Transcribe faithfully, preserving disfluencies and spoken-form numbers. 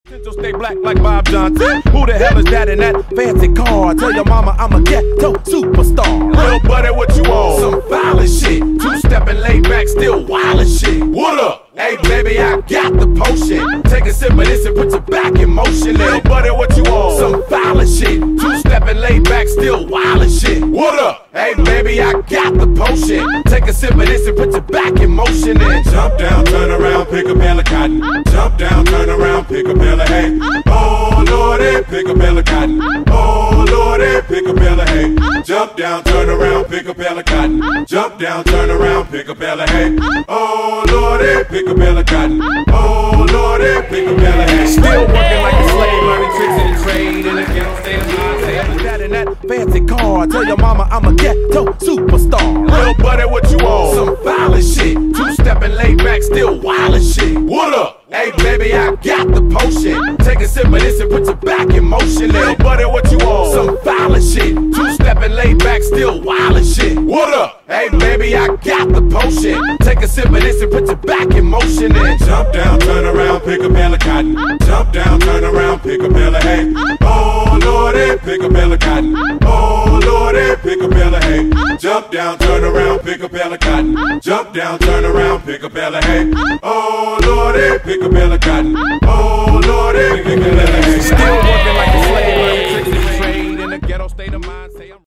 Stay black like Bob Johnson. Who the hell is that in that fancy car? Tell your mama I'm a ghetto superstar. Little buddy, what you on? Some violent shit. Two-stepping, laid back, still wild shit. What up? Hey baby, I got the potion. Take a sip of this and put your back in motion. Little buddy, what you on? Some violent shit. Two-stepping, laid back, still wild shit. What up? Hey baby, I got the potion. Take a sip of this and put your back in motion. And jump down, turn around, pick a bale of cotton. Jump down, turn around, pick a bale of hay. Oh lordy, pick a bale of cotton. Oh lordy, pick a bale of hay. Jump down, turn around, pick a bale of cotton. Jump down, turn around, pick a bale of hay. Oh lordy, pick a bale of cotton. Oh lordy, pick a bale of hay. Still working like a slave, learning tricks in the trade. And again, I'm staying high. That in that fancy car. Tell your mama I'm a ghetto superstar. Little buddy, what you on? Some violent shit. Two-stepping, laid back, still wild shit. What up? Hey baby, I got the potion. Take a sip of this and put your back in motion. Little buddy, what you on? Some violent shit. Two-stepping, laid back, still wild shit. What up? Hey baby, I got the potion. Take a sip of this and put your back in motion. And jump down, turn around, pick a bale of cotton. Jump down, turn around, pick a bale of hay. Oh lordy, pick a bale of cotton. Oh lordy, pick a bale of hay. Jump down, turn around, pick a bale of cotton. Jump down, turn around, pick a bale of hay. Oh lordy, pick a bale of cotton. Oh lordy, pick a bale of hay.